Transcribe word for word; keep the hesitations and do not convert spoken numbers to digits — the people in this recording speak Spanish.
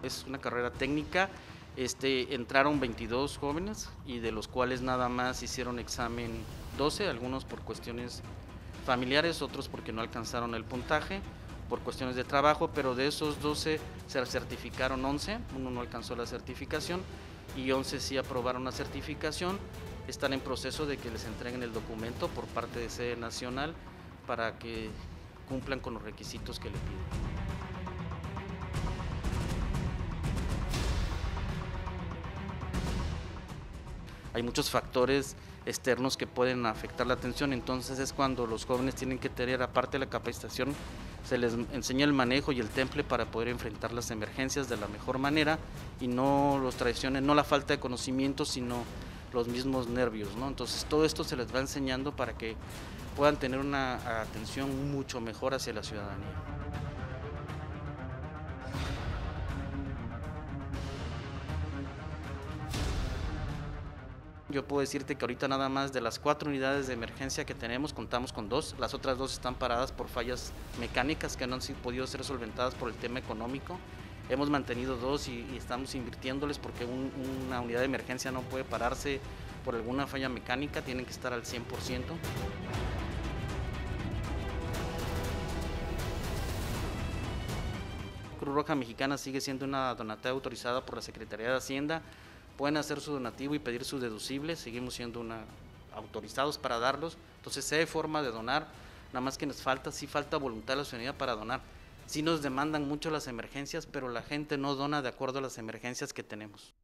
es una carrera técnica. Este, entraron veintidós jóvenes y de los cuales nada más hicieron examen doce, algunos por cuestiones familiares, otros porque no alcanzaron el puntaje, por cuestiones de trabajo, pero de esos doce se certificaron once, uno no alcanzó la certificación y once sí aprobaron la certificación. Están en proceso de que les entreguen el documento por parte de sede nacional para que cumplan con los requisitos que le piden. Hay muchos factores externos que pueden afectar la atención, entonces es cuando los jóvenes tienen que tener, aparte de la capacitación, se les enseña el manejo y el temple para poder enfrentar las emergencias de la mejor manera y no los traiciones, no la falta de conocimiento, sino los mismos nervios, ¿no? Entonces todo esto se les va enseñando para que puedan tener una atención mucho mejor hacia la ciudadanía. Yo puedo decirte que ahorita nada más de las cuatro unidades de emergencia que tenemos, contamos con dos, las otras dos están paradas por fallas mecánicas que no han podido ser solventadas por el tema económico. Hemos mantenido dos y, y estamos invirtiéndoles porque un, una unidad de emergencia no puede pararse por alguna falla mecánica, tienen que estar al cien por ciento. Cruz Roja Mexicana sigue siendo una donataria autorizada por la Secretaría de Hacienda. Pueden hacer su donativo y pedir su deducible, seguimos siendo una, autorizados para darlos. Entonces, si hay forma de donar, nada más que nos falta, sí falta voluntad de la ciudadanía para donar. Sí nos demandan mucho las emergencias, pero la gente no dona de acuerdo a las emergencias que tenemos.